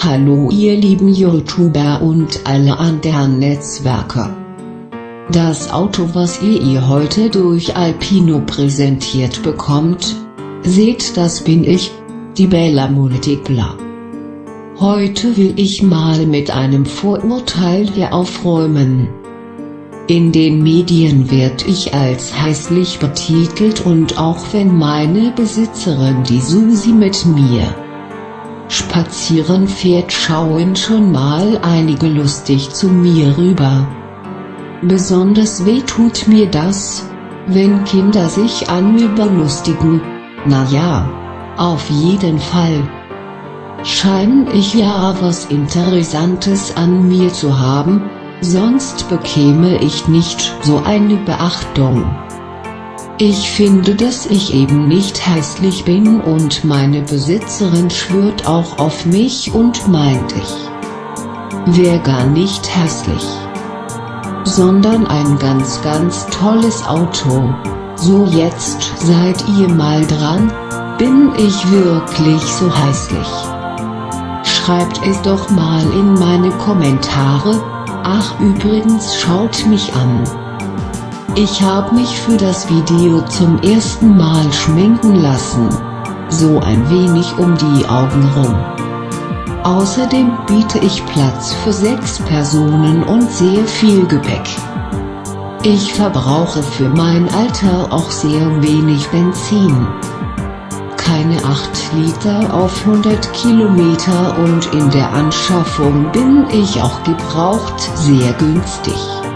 Hallo ihr lieben YouTuber und alle anderen Netzwerke. Das Auto, was ihr heute durch Alpino präsentiert bekommt, seht, das bin ich, die Bella Multipla. Heute will ich mal mit einem Vorurteil hier aufräumen. In den Medien werd ich als hässlich betitelt, und auch wenn meine Besitzerin die Susi mit mir spazieren fährt, schauen schon mal einige lustig zu mir rüber. Besonders weh tut mir das, wenn Kinder sich an mir belustigen. Na ja, auf jeden Fall scheine ich ja was Interessantes an mir zu haben, sonst bekäme ich nicht so eine Beachtung. Ich finde, dass ich eben nicht hässlich bin, und meine Besitzerin schwört auch auf mich und meint, ich wäre gar nicht hässlich, sondern ein ganz tolles Auto. So, jetzt seid ihr mal dran, bin ich wirklich so hässlich? Schreibt es doch mal in meine Kommentare. Ach übrigens, schaut mich an. Ich habe mich für das Video zum ersten Mal schminken lassen. So ein wenig um die Augen rum. Außerdem biete ich Platz für 6 Personen und sehr viel Gepäck. Ich verbrauche für mein Alter auch sehr wenig Benzin. Keine 8 Liter auf 100 Kilometer, und in der Anschaffung bin ich auch gebraucht sehr günstig.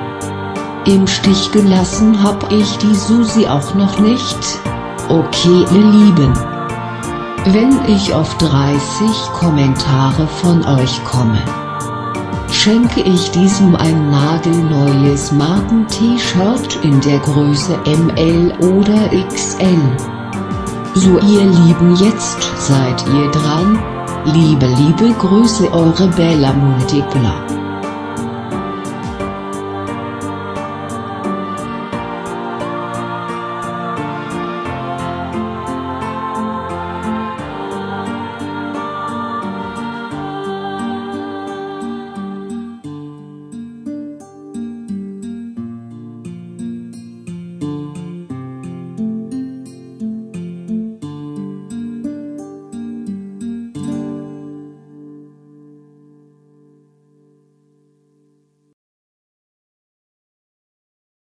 Im Stich gelassen hab ich die Susi auch noch nicht. Okay ihr Lieben, wenn ich auf 30 Kommentare von euch komme, schenke ich diesem ein nagelneues Marken-T-Shirt in der Größe ML oder XL. So ihr Lieben, jetzt seid ihr dran. Liebe Grüße, eure Bella Multipla.